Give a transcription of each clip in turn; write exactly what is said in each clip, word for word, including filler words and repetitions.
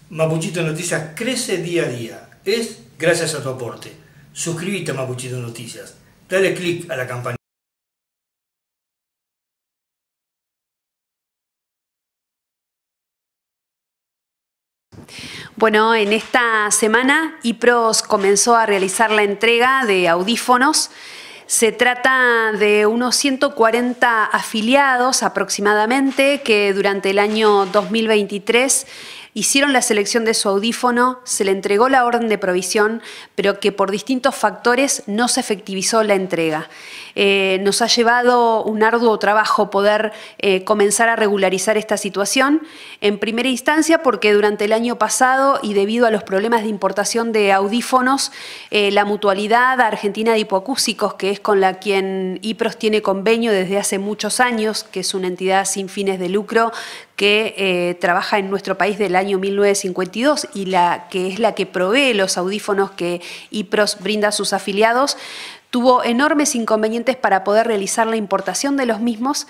Mapuchito Noticias crece día a día. Es gracias a tu aporte. Suscríbete a Mapuchito Noticias. Dale click a la campanita. Bueno, en esta semana IPROS comenzó a realizar la entrega de audífonos. Se trata de unos ciento cuarenta afiliados aproximadamente que durante el año dos mil veintitrés hicieron la selección de su audífono, se le entregó la orden de provisión, pero que por distintos factores no se efectivizó la entrega. Eh, nos ha llevado un arduo trabajo poder eh, comenzar a regularizar esta situación, en primera instancia porque durante el año pasado y debido a los problemas de importación de audífonos, eh, la Mutualidad Argentina de Hipoacúsicos, que es con la quien IPROS tiene convenio desde hace muchos años, que es una entidad sin fines de lucro que eh, trabaja en nuestro país del año mil novecientos cincuenta y dos y la, que es la que provee los audífonos que IPROS brinda a sus afiliados, tuvo enormes inconvenientes para poder realizar la importación de los mismos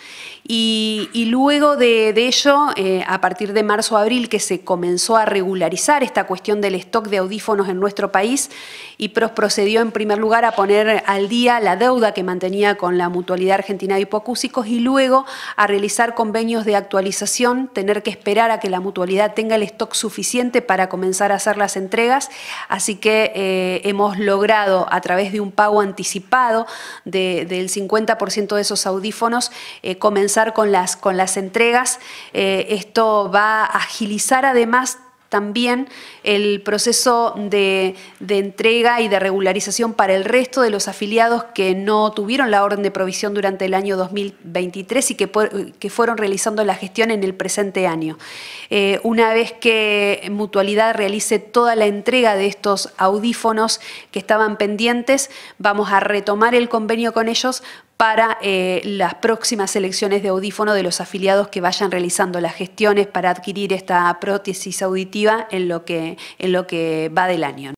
y, y luego de, de ello, eh, a partir de marzo-abril, que se comenzó a regularizar esta cuestión del stock de audífonos en nuestro país, IPROS procedió en primer lugar a poner al día la deuda que mantenía con la Mutualidad Argentina de Hipoacúsicos y luego a realizar convenios de actualización, tener que esperar a que la mutualidad tenga el stock suficiente para comenzar a hacer las entregas. Así que eh, hemos logrado, a través de un pago anticipado de, del cincuenta por ciento de esos audífonos, eh, comenzar con las, con las entregas. Eh, esto va a agilizar además también el proceso de, de entrega y de regularización para el resto de los afiliados que no tuvieron la orden de provisión durante el año dos mil veintitrés y que, que fueron realizando la gestión en el presente año. Eh, una vez que Mutualidad realice toda la entrega de estos audífonos que estaban pendientes, vamos a retomar el convenio con ellos para eh, las próximas selecciones de audífono de los afiliados que vayan realizando las gestiones para adquirir esta prótesis auditiva en lo que, en lo que va del año.